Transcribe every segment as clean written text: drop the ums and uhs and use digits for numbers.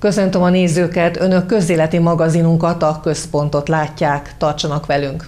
Köszöntöm a nézőket, Önök közéleti magazinunkat, a Központot látják, tartsanak velünk!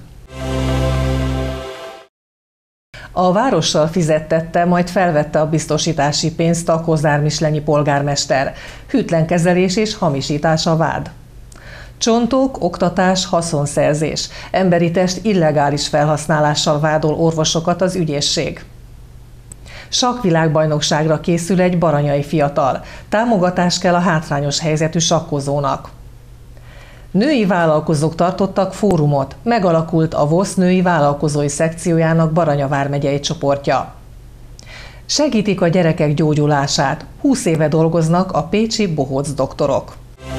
A várossal fizettette, majd felvette a biztosítási pénzt a kozármislenyi polgármester. Hűtlen kezelés és hamisítás a vád. Csontok, oktatás, haszonszerzés. Emberi test illegális felhasználással vádol orvosokat az ügyészség. Sakkvilágbajnokságra készül egy baranyai fiatal. Támogatás kell a hátrányos helyzetű sakkozónak. Női vállalkozók tartottak fórumot. Megalakult a VOSZ női vállalkozói szekciójának Baranya vármegyei csoportja. Segítik a gyerekek gyógyulását. 20 éve dolgoznak a pécsi bohóc doktorok.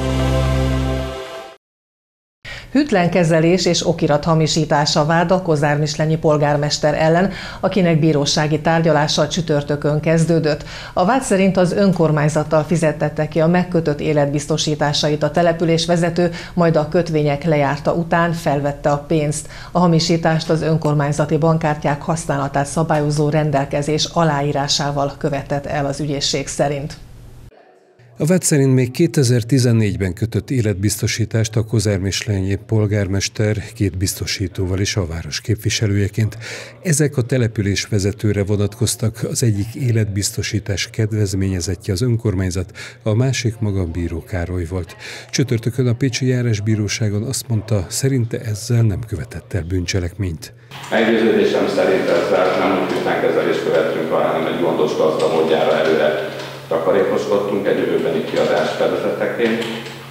Hűtlen kezelés és okirat hamisítása vád a kozármislenyi polgármester ellen, akinek bírósági tárgyalása csütörtökön kezdődött. A vád szerint az önkormányzattal fizettette ki a megkötött életbiztosításait a településvezető, majd a kötvények lejárta után felvette a pénzt. A hamisítást az önkormányzati bankkártyák használatát szabályozó rendelkezés aláírásával követett el az ügyészség szerint. A vád szerint még 2014-ben kötött életbiztosítást a kozármislenyi polgármester 2 biztosítóval is a város képviselőjeként. Ezek a település vezetőre vonatkoztak, az egyik életbiztosítás kedvezményezettje az önkormányzat, a másik maga Bíró Károly volt. Csütörtökön a pécsi járásbíróságon azt mondta, szerinte ezzel nem követett el bűncselekményt. Meggyőződésem szerint ezzel nem úgy hűtlenkezelést követünk, hanem egy gondos gazda módjára előre takarékoskodtunk egy jövőbeni kiadás fedezeteként.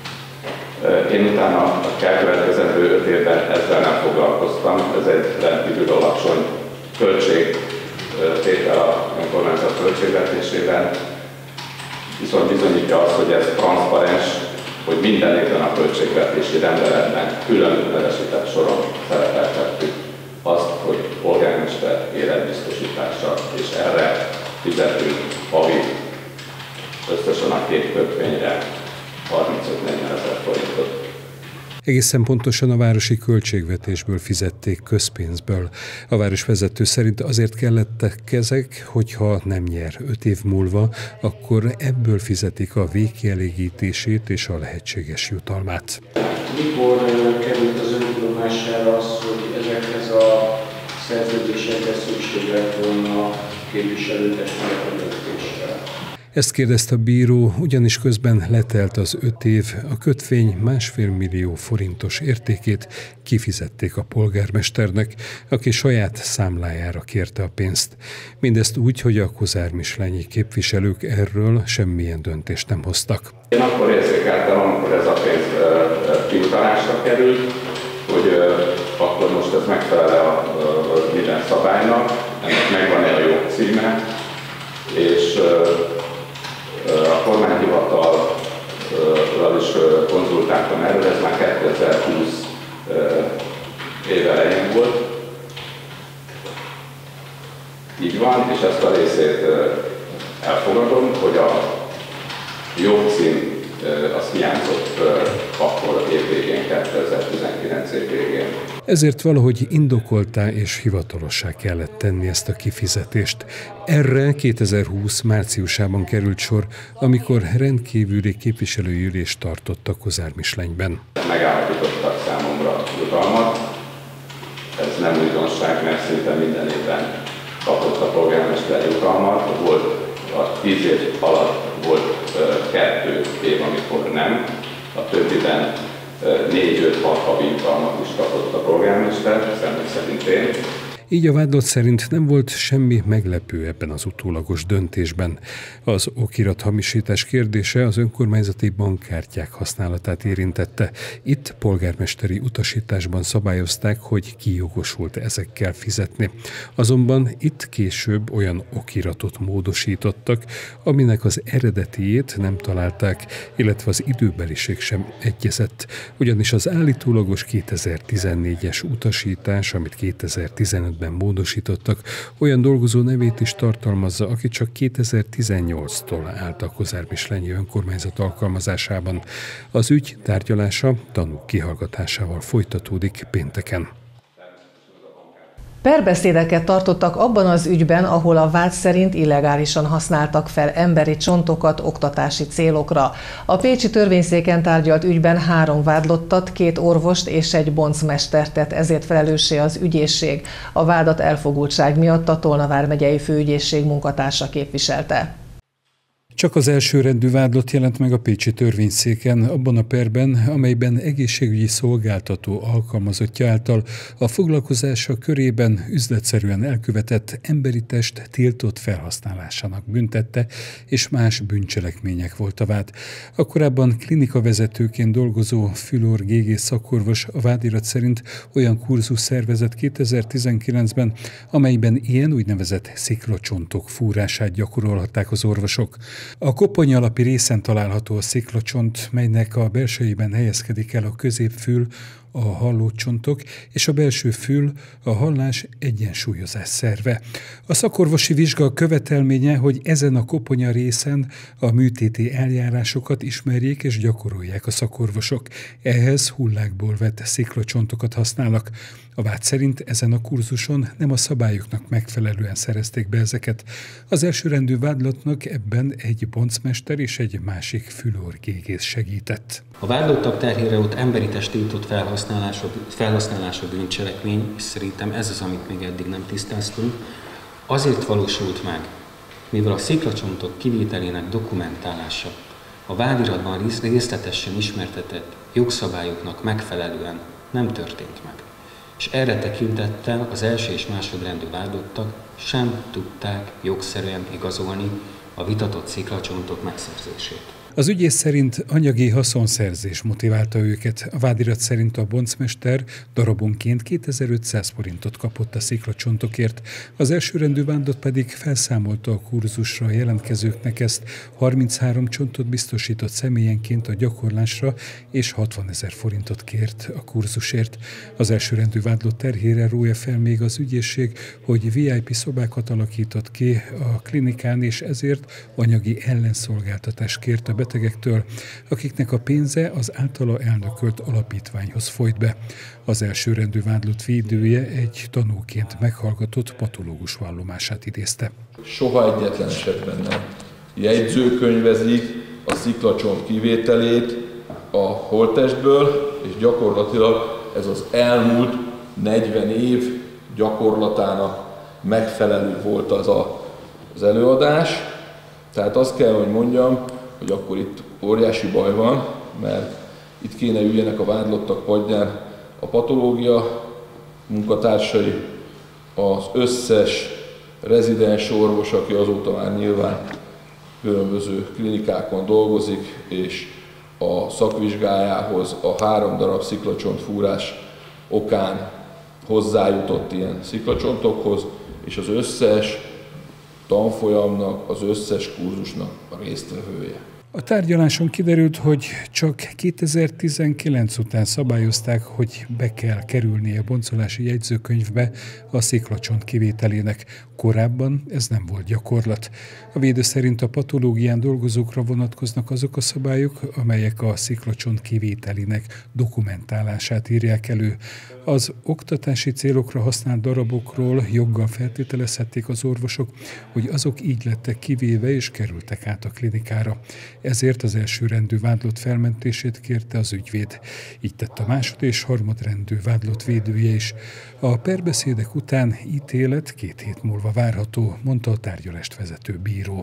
Én utána a elkövetkezendő 5 évben ezzel nem foglalkoztam. Ez egy rendkívül alacsony költségtétel a önkormányzat költségvetésében. Viszont bizonyítja azt, hogy ez transzparens, hogy minden évben a költségvetési rendeletben külön nevesített soron szerepeltettük azt, hogy polgármester életbiztosítása, és erre fizetünk havi összesen a 2 kötvényre 35-40 ezer forintot. Egészen pontosan a városi költségvetésből fizették közpénzből. A városvezető szerint azért kellettek ezek, hogyha nem nyer 5 év múlva, akkor ebből fizetik a végkielégítését és a lehetséges jutalmát. Mikor került az öntudomására az, hogy ezekhez a szerződésekhez szükség lett volna képviselőtestület a döntésre? Ezt kérdezte a bíró, ugyanis közben letelt az 5 év, a kötvény 1,5 millió forintos értékét kifizették a polgármesternek, aki saját számlájára kérte a pénzt. Mindezt úgy, hogy a kozármislenyi képviselők erről semmilyen döntést nem hoztak. Én akkor érzékeltem, amikor ez a pénz kiutalásra került, hogy akkor most ez megfelel a minden szabálynak, ennek megvan-e a jogcíme, és a kormányhivatallal is konzultáltam erről, ez már 2020 év elején volt. Így van, és ezt a részét elfogadom, hogy a jogcím az hiányzott akkor évvégén, 2019 évvégén. Ezért valahogy indokoltá és hivatalossá kellett tenni ezt a kifizetést. Erre 2020 márciusában került sor, amikor rendkívüli képviselői ülést tartott a Kozármislenyben. Megállapítottak számomra jutalmat. Ez nem újdonság, mert szinte minden évben kapott a polgármester jutalmat. Volt a 10 év alatt volt 2 év, amikor nem. A többiben 4-5-6 havi jutalmat is kapott a polgármester, személy szerint én. Így a vádlott szerint nem volt semmi meglepő ebben az utólagos döntésben. Az okirat hamisítás kérdése az önkormányzati bankkártyák használatát érintette. Itt polgármesteri utasításban szabályozták, hogy ki jogosult ezekkel fizetni. Azonban itt később olyan okiratot módosítottak, aminek az eredetiét nem találták, illetve az időbeliség sem egyezett. Ugyanis az állítólagos 2014-es utasítás, amit 2015-ben módosítottak, olyan dolgozó nevét is tartalmazza, aki csak 2018-tól állt a kozármislenyi önkormányzat alkalmazásában. Az ügy tárgyalása tanúk kihallgatásával folytatódik pénteken. Perbeszédeket tartottak abban az ügyben, ahol a vád szerint illegálisan használtak fel emberi csontokat oktatási célokra. A pécsi törvényszéken tárgyalt ügyben 3 vádlottat, 2 orvost és egy boncmestert tett ezért felelőssé az ügyészség. A vádat elfogultság miatt a Tolna vármegyei főügyészség munkatársa képviselte. Csak az elsőrendű vádlott jelent meg a pécsi törvényszéken abban a perben, amelyben egészségügyi szolgáltató alkalmazottja által a foglalkozása körében üzletszerűen elkövetett emberi test tiltott felhasználásának büntette, és más bűncselekmények volt a vád. A korábban klinikavezetőként dolgozó Fülor G.G. szakorvos a vádirat szerint olyan kurzus szervezett 2019-ben, amelyben ilyen úgynevezett sziklacsontok fúrását gyakorolhatták az orvosok. A kopony alapi részen található a sziklacsont, melynek a belsejében helyezkedik el a középfül, a hallócsontok, és a belső fül a hallás egyensúlyozás szerve. A szakorvosi vizsga követelménye, hogy ezen a koponya részen a műtéti eljárásokat ismerjék és gyakorolják a szakorvosok. Ehhez hullákból vett sziklacsontokat használnak. A vád szerint ezen a kurzuson nem a szabályoknak megfelelően szerezték be ezeket. Az elsőrendű vádlottnak ebben egy boncmester és egy másik fülorgégész segített. A vádlottak terhére ott emberi test tiltott felhasználása bűncselekmény, és szerintem ez az, amit még eddig nem tisztáztunk, azért valósult meg, mivel a sziklacsontok kivételének dokumentálása a vádiratban részletesen ismertetett jogszabályoknak megfelelően nem történt meg. És erre tekintettel az első és másodrendű vádlottak sem tudták jogszerűen igazolni a vitatott sziklacsontok megszerzését. Az ügyész szerint anyagi haszonszerzés motiválta őket. A vádirat szerint a boncmester darabonként 2500 forintot kapott a sziklacsontokért, az elsőrendű vádlott pedig felszámolta a kurzusra jelentkezőknek ezt, 33 csontot biztosított személyenként a gyakorlásra, és 60 000 forintot kért a kurzusért. Az elsőrendű vádlott terhére rója fel még az ügyészség, hogy VIP szobákat alakított ki a klinikán, és ezért anyagi ellenszolgáltatást kért a betegektől, akiknek a pénze az általa elnökölt alapítványhoz folyt be. Az elsőrendű vádlott védője egy tanúként meghallgatott patológus vallomását idézte. Soha egyetlen esetben nem jegyzőkönyvezik a sziklacsont kivételét a holttestből, és gyakorlatilag ez az elmúlt 40 év gyakorlatának megfelelő volt az előadás. Tehát azt kell, hogy mondjam, hogy akkor itt óriási baj van, mert itt kéne üljenek a vádlottak padján a patológia munkatársai, az összes rezidens orvos, aki azóta már nyilván különböző klinikákon dolgozik, és a szakvizsgájához a 3 darab sziklacsontfúrás okán hozzájutott ilyen sziklacsontokhoz, és az összes tanfolyamnak, az összes kurzusnak a résztvevője. A tárgyaláson kiderült, hogy csak 2019 után szabályozták, hogy be kell kerülnie a boncolási jegyzőkönyvbe a sziklacsont kivételének. Korábban ez nem volt gyakorlat. A védő szerint a patológián dolgozókra vonatkoznak azok a szabályok, amelyek a sziklacsont kivételének dokumentálását írják elő. Az oktatási célokra használt darabokról joggal feltételezhették az orvosok, hogy azok így lettek kivéve és kerültek át a klinikára. Ezért az elsőrendű vádlott felmentését kérte az ügyvéd. Így tett a másod- és harmadrendű vádlott védője is. A perbeszédek után ítélet 2 hét múlva várható, mondta a tárgyalást vezető bíró.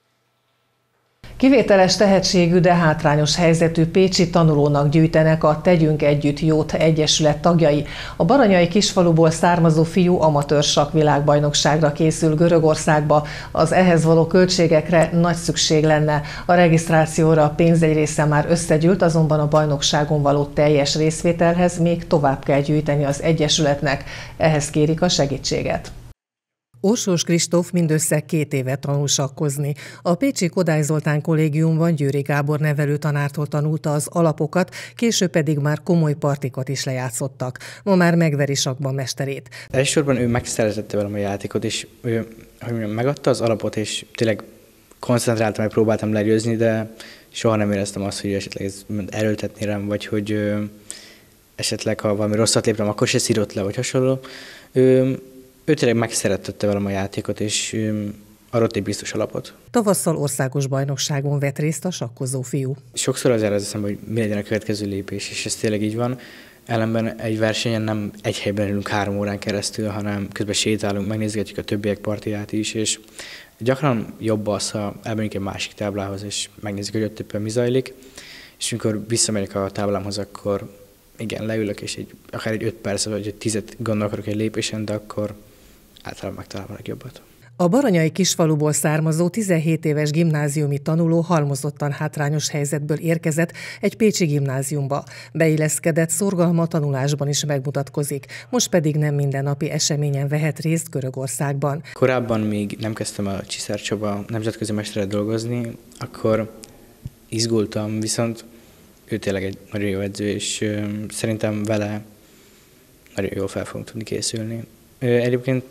Kivételes tehetségű, de hátrányos helyzetű pécsi tanulónak gyűjtenek a Tegyünk Együtt Jót egyesület tagjai. A baranyai kisfaluból származó fiú amatőr sakkvilágbajnokságra készül Görögországba. Az ehhez való költségekre nagy szükség lenne. A regisztrációra a pénz egy része már összegyűlt, azonban a bajnokságon való teljes részvételhez még tovább kell gyűjteni az egyesületnek. Ehhez kérik a segítséget. Orsós Kristóf mindössze 2 éve tanul sakkozni. A pécsi Kodály Zoltán kollégiumban Győri Gábor nevelőtanártól tanulta az alapokat, később pedig már komoly partikat is lejátszottak. Ma már megveri sakkban mesterét. Elsősorban ő megszerzette velem a játékot, és ő megadta az alapot, és tényleg koncentráltam, hogy próbáltam legyőzni, de soha nem éreztem azt, hogy esetleg ez erőltetni rám, vagy hogy esetleg ha valami rosszat léptem, akkor se szírott le, vagy hasonló. ő tényleg megszerettette velem a játékot, és adott egy biztos alapot. Tavasszal országos bajnokságon vett részt a sakkozó fiú. Sokszor azért az eszembe, hogy mi legyen a következő lépés, és ez tényleg így van. Ellenben egy versenyen nem egy helyben ülünk 3 órán keresztül, hanem közben sétálunk, megnézgetjük a többiek partiját is, és gyakran jobb az, ha elmegyünk egy másik táblához, és megnézzük, hogy ott éppen mi zajlik, és amikor visszamegyek a táblámhoz, akkor igen, leülök, és akár egy 5 perc, vagy egy 10 gondolkodok egy lépésen, de akkor általában megtalálom a legjobbat. A baranyai kisfaluból származó 17 éves gimnáziumi tanuló halmozottan hátrányos helyzetből érkezett egy pécsi gimnáziumba. Beilleszkedett, szorgalma a tanulásban is megmutatkozik, most pedig nem mindennapi eseményen vehet részt Görögországban. Korábban még nem kezdtem a Csiszár Csaba nemzetközi mestere dolgozni, akkor izgultam, viszont ő tényleg egy nagyon jó edző, és szerintem vele nagyon jól fel fogunk tudni készülni. Egyébként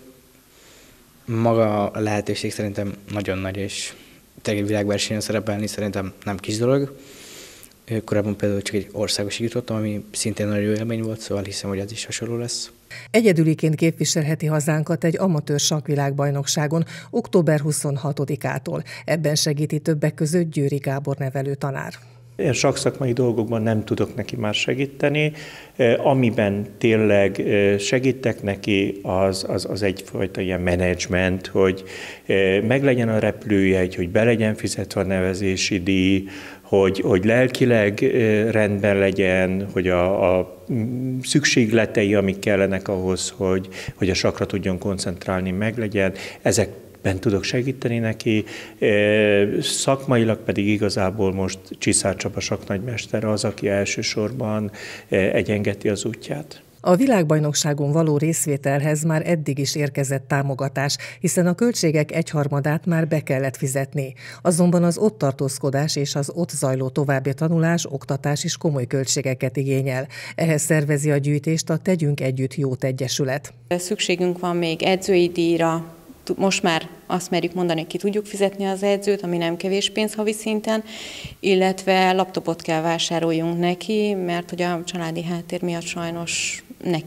maga a lehetőség szerintem nagyon nagy, és tényleg egy világversenyen szerepelni szerintem nem kis dolog. Korábban például csak egy országosig jutottam, ami szintén nagyon jó élmény volt, szóval hiszem, hogy ez is hasonló lesz. Egyedüliként képviselheti hazánkat egy amatőr sakkvilágbajnokságon október 26-ától. Ebben segíti többek között Győri Gábor nevelőtanár. Én sakszakmai dolgokban nem tudok neki már segíteni. Amiben tényleg segítek neki, az egyfajta ilyen menedzsment, hogy meglegyen a repülőjegy, hogy be legyen fizetve a nevezési díj, hogy lelkileg rendben legyen, hogy a szükségletei, amik kellenek ahhoz, hogy a sakkra tudjon koncentrálni, meglegyen. Ezekben tudok segíteni neki, szakmailag pedig igazából most Csiszár Csaba sakknagymester az, aki elsősorban egyengeti az útját. A világbajnokságon való részvételhez már eddig is érkezett támogatás, hiszen a költségek 1/3-át már be kellett fizetni. Azonban az ott tartózkodás és az ott zajló további tanulás, oktatás is komoly költségeket igényel. Ehhez szervezi a gyűjtést a Tegyünk Együtt Jót Egyesület. Szükségünk van még edzői díjra. Most már azt merjük mondani, hogy ki tudjuk fizetni az edzőt, ami nem kevés pénz havi szinten, illetve laptopot kell vásároljunk neki, mert hogy a családi háttér miatt sajnos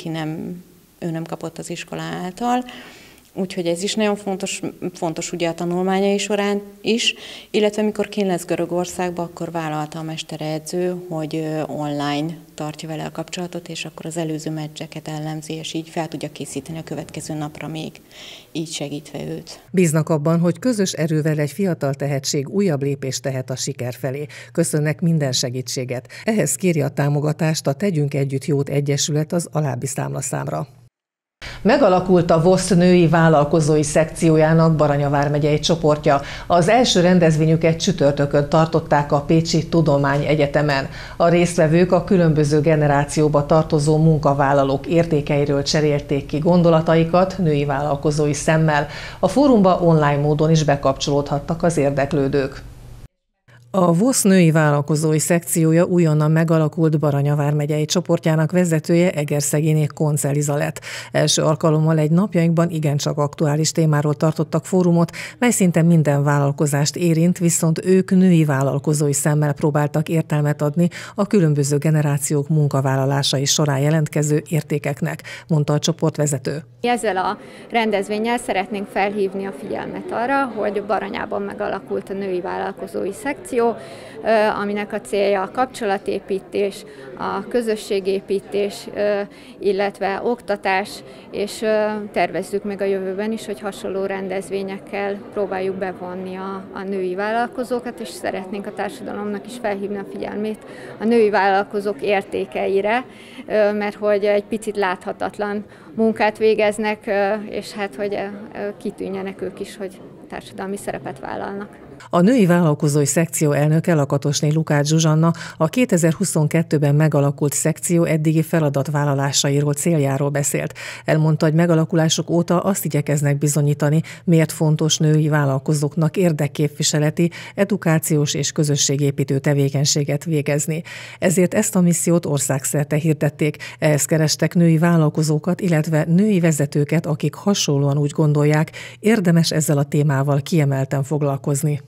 ő nem kapott az iskola által. Úgyhogy ez is nagyon fontos ugye a tanulmányai során is, illetve mikor kint lesz Görögországba, akkor vállalta a mesteredző, hogy online tartja vele a kapcsolatot, és akkor az előző meccseket elemzi, és így fel tudja készíteni a következő napra még, így segítve őt. Bíznak abban, hogy közös erővel egy fiatal tehetség újabb lépést tehet a siker felé. Köszönnek minden segítséget. Ehhez kéri a támogatást a Tegyünk Együtt Jót Egyesület az alábbi számlaszámra. Megalakult a VOSZ női vállalkozói szekciójának Baranya vármegyei csoportja. Az első rendezvényüket csütörtökön tartották a Pécsi Tudományegyetemen. A résztvevők a különböző generációba tartozó munkavállalók értékeiről cserélték ki gondolataikat női vállalkozói szemmel. A fórumba online módon is bekapcsolódhattak az érdeklődők. A VOSZ női vállalkozói szekciója újonnan megalakult Baranya vármegyei csoportjának vezetője Egerszeginé Koncz Eliza lett. Első alkalommal egy napjainkban igencsak aktuális témáról tartottak fórumot, mely szinte minden vállalkozást érint, viszont ők női vállalkozói szemmel próbáltak értelmet adni a különböző generációk munkavállalásai során jelentkező értékeknek, mondta a csoportvezető. Ezzel a rendezvénnyel szeretnénk felhívni a figyelmet arra, hogy Baranyában megalakult a női vállalkozói szekció, aminek a célja a kapcsolatépítés, a közösségépítés, illetve oktatás, és tervezzük meg a jövőben is, hogy hasonló rendezvényekkel próbáljuk bevonni a női vállalkozókat, és szeretnénk a társadalomnak is felhívni a figyelmét a női vállalkozók értékeire, mert hogy egy picit láthatatlan munkát végeznek, és hát hogy kitűnjenek ők is, hogy társadalmi szerepet vállalnak. A női vállalkozói szekció elnöke Lakatosné Lukács Zsuzsanna a 2022-ben megalakult szekció eddigi feladatvállalásairól, céljáról beszélt. Elmondta, hogy megalakulások óta azt igyekeznek bizonyítani, miért fontos női vállalkozóknak érdekképviseleti, edukációs és közösségépítő tevékenységet végezni. Ezért ezt a missziót országszerte hirdették. Ehhez kerestek női vállalkozókat, illetve női vezetőket, akik hasonlóan úgy gondolják, érdemes ezzel a témával kiemelten foglalkozni.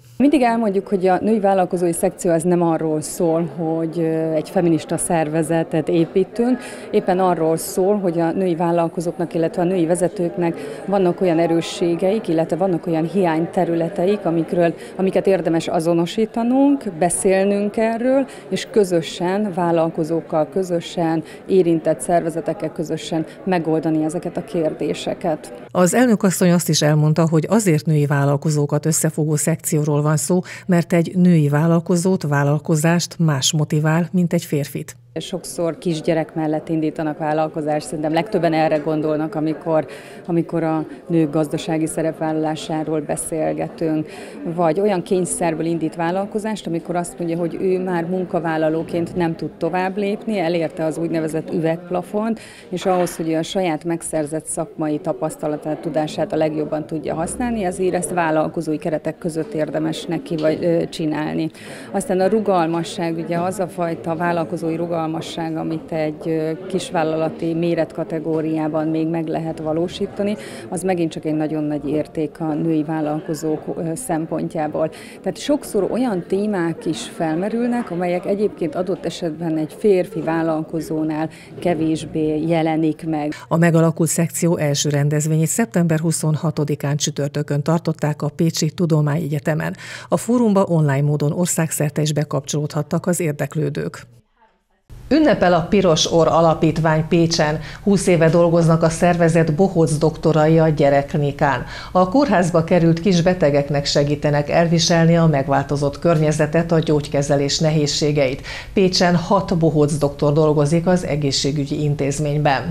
Mindig elmondjuk, hogy a női vállalkozói szekció az nem arról szól, hogy egy feminista szervezetet építünk, éppen arról szól, hogy a női vállalkozóknak, illetve a női vezetőknek vannak olyan erősségeik, illetve vannak olyan hiányterületeik, amiket érdemes azonosítanunk, beszélnünk erről, és közösen, vállalkozókkal közösen, érintett szervezetekkel közösen megoldani ezeket a kérdéseket. Az elnökasszony azt is elmondta, hogy azért női vállalkozókat összefogó szekcióról van szó, mert egy női vállalkozót, vállalkozást más motivál, mint egy férfit. Sokszor kisgyerek mellett indítanak vállalkozást, szerintem legtöbben erre gondolnak, amikor a nők gazdasági szerepvállalásáról beszélgetünk, vagy olyan kényszerből indít vállalkozást, amikor azt mondja, hogy ő már munkavállalóként nem tud tovább lépni, elérte az úgynevezett üvegplafont, és ahhoz, hogy a saját megszerzett szakmai tapasztalatát, tudását a legjobban tudja használni, ezért ezt vállalkozói keretek között érdemes neki csinálni. Aztán a rugalmasság, ugye az a fajta vállalkozói rugalmasság, amit egy kisvállalati méretkategóriában még meg lehet valósítani, az megint csak egy nagyon nagy érték a női vállalkozók szempontjából. Tehát sokszor olyan témák is felmerülnek, amelyek egyébként adott esetben egy férfi vállalkozónál kevésbé jelenik meg. A megalakult szekció első rendezvényét szeptember 26-án csütörtökön tartották a Pécsi Tudományegyetemen. A fórumba online módon országszerte is bekapcsolódhattak az érdeklődők. Ünnepel a Piros Orr Alapítvány Pécsen. 20 éve dolgoznak a szervezet bohóc doktorai a gyerekklinikán. A kórházba került kis betegeknek segítenek elviselni a megváltozott környezetet, a gyógykezelés nehézségeit. Pécsen 6 bohóc doktor dolgozik az egészségügyi intézményben.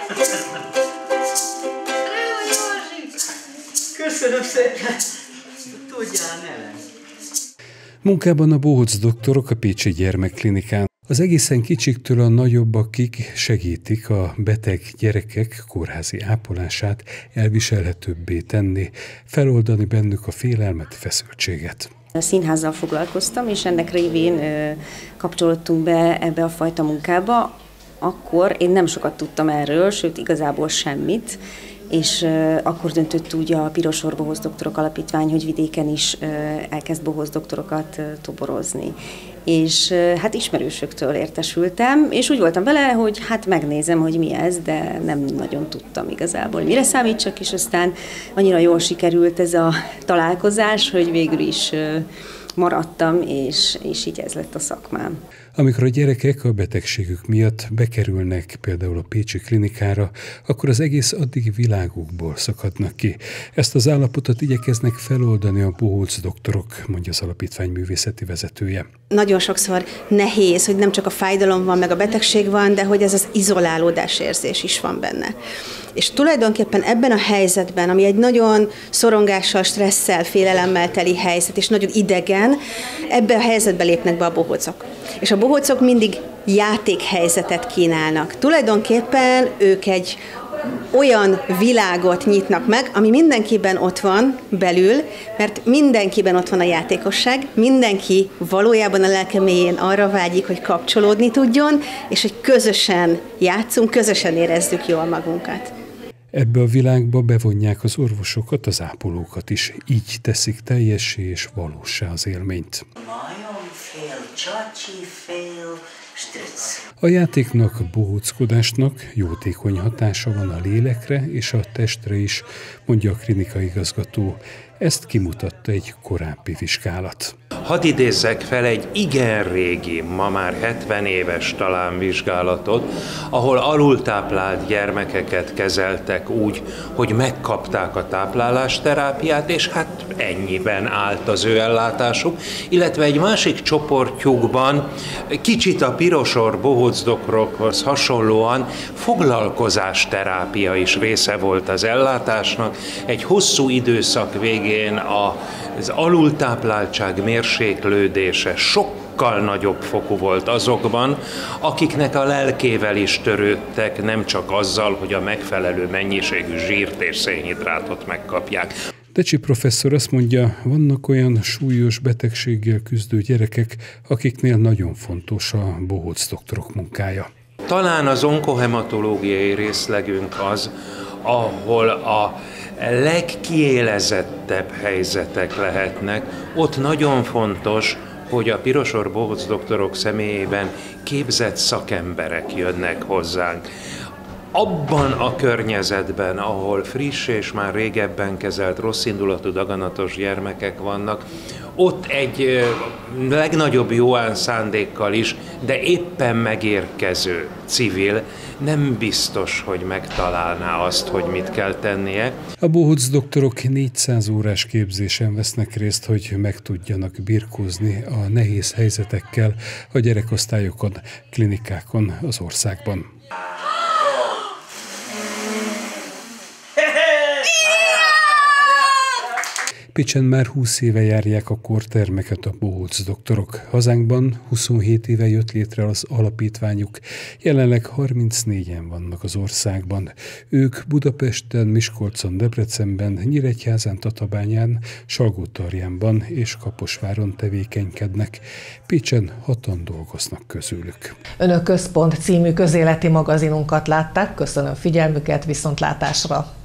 Köszönöm szépen! Tudjál nevem! Munkában a bohóc doktorok a pécsi gyermekklinikán. Az egészen kicsiktől a nagyobbakig segítik a beteg gyerekek kórházi ápolását elviselhetőbbé tenni, feloldani bennük a félelmet, feszültséget. A színházzal foglalkoztam, és ennek révén kapcsolódtunk be ebbe a fajta munkába. Akkor én nem sokat tudtam erről, sőt igazából semmit, és akkor döntött úgy a Piros Orr Bohóc Doktorok Alapítvány, hogy vidéken is elkezd bohóc doktorokat toborozni. És hát ismerősöktől értesültem, és úgy voltam vele, hogy hát megnézem, hogy mi ez, de nem nagyon tudtam igazából, mire számítsak, és aztán annyira jól sikerült ez a találkozás, hogy végül is maradtam, és így ez lett a szakmám. Amikor a gyerekek a betegségük miatt bekerülnek például a pécsi klinikára, akkor az egész addigi világukból szakadnak ki. Ezt az állapotot igyekeznek feloldani a bohóc doktorok, mondja az alapítvány művészeti vezetője. Nagyon sokszor nehéz, hogy nem csak a fájdalom van, meg a betegség van, de hogy ez az izolálódás érzés is van benne. És tulajdonképpen ebben a helyzetben, ami egy nagyon szorongással, stresszel, félelemmel teli helyzet, és nagyon idegen, ebbe a helyzetbe lépnek be a bohócok. És a bohócok mindig játékhelyzetet kínálnak. Tulajdonképpen ők egy olyan világot nyitnak meg, ami mindenkiben ott van belül, mert mindenkiben ott van a játékosság, mindenki valójában a lelke mélyén arra vágyik, hogy kapcsolódni tudjon, és hogy közösen játszunk, közösen érezzük jól magunkat. Ebbe a világba bevonják az orvosokat, az ápolókat is, így teszik teljessé és valóssá az élményt. A játéknak, bohóckodásnak jótékony hatása van a lélekre és a testre is, mondja a klinikaigazgató. Ezt kimutatta egy korábbi vizsgálat. Hadd idézzek fel egy igen régi, ma már 70 éves talán vizsgálatot, ahol alultáplált gyermekeket kezeltek úgy, hogy megkapták a táplálásterápiát, és hát ennyiben állt az ő ellátásuk, illetve egy másik csoportjukban kicsit a Piros Orr bohóc doktorokhoz hasonlóan foglalkozásterápia is része volt az ellátásnak. Egy hosszú időszak végén az alultápláltság mérséklődése sokkal nagyobb fokú volt azokban, akiknek a lelkével is törődtek, nem csak azzal, hogy a megfelelő mennyiségű zsírt és szénhidrátot megkapják. Decsi professzor azt mondja, vannak olyan súlyos betegséggel küzdő gyerekek, akiknél nagyon fontos a bohóc doktorok munkája. Talán az onkohematológiai részlegünk az, ahol a legkiélezettebb helyzetek lehetnek, ott nagyon fontos, hogy a Piros-Orr Bohóc doktorok személyében képzett szakemberek jönnek hozzánk. Abban a környezetben, ahol friss és már régebben kezelt rosszindulatú daganatos gyermekek vannak, ott egy legnagyobb jóán szándékkal is, de éppen megérkező civil nem biztos, hogy megtalálná azt, hogy mit kell tennie. A bohóc doktorok 400 órás képzésen vesznek részt, hogy meg tudjanak birkózni a nehéz helyzetekkel a gyerekosztályokon, klinikákon az országban. Pécsen már 20 éve járják a kórtermeket a bohóc doktorok. Hazánkban 27 éve jött létre az alapítványuk, jelenleg 34-en vannak az országban. Ők Budapesten, Miskolcon, Debrecenben, Nyíregyházán, Tatabányán, Salgótarjánban és Kaposváron tevékenykednek. Pécsen 6-an dolgoznak közülük. Önök Központ című közéleti magazinunkat látták, köszönöm figyelmüket, viszontlátásra!